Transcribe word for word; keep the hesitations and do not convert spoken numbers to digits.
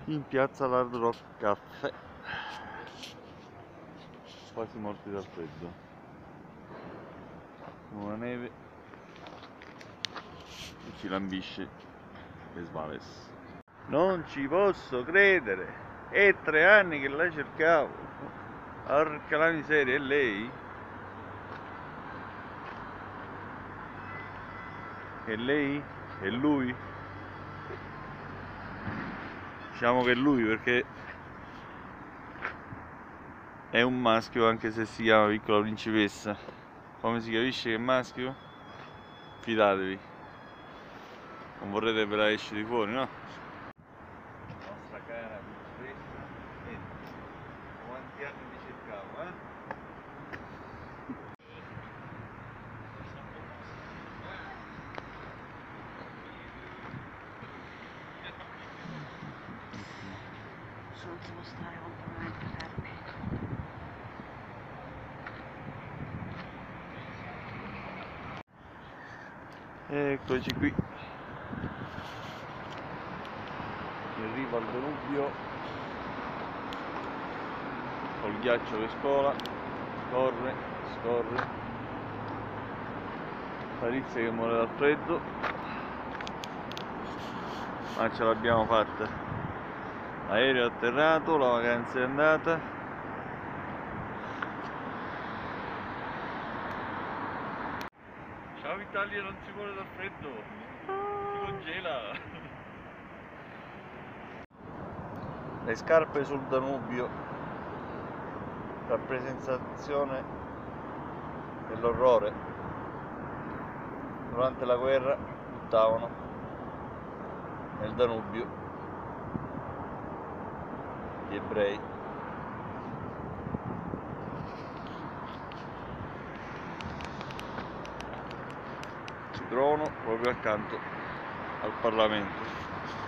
in piazza Hard Rock Caffè, quasi morti dal freddo, una neve che ci lambisce le Svales. Non ci posso credere, è tre anni che la cercavo, porca la miseria, è lei? È lei? È lui? Diciamo che è lui perché è un maschio anche se si chiama Piccola Principessa. Come si capisce che è maschio? Fidatevi, non vorrete ve la esce di fuori, no? La nostra cara principessa, niente, quanti anni ti cercavo, eh? Non si può stare completamente fermi. Eccoci qui, in riva al Danubio, col ghiaccio che scola, scorre, scorre, Parizia che muore dal freddo, ma ce l'abbiamo fatta, aereo atterrato, la vacanza è andata. Ciao Italia, non si muore dal freddo, si congela. Le scarpe sul Danubio, rappresentazione dell'orrore. Durante la guerra buttavano nel Danubio gli ebrei. Si trovano proprio accanto al Parlamento.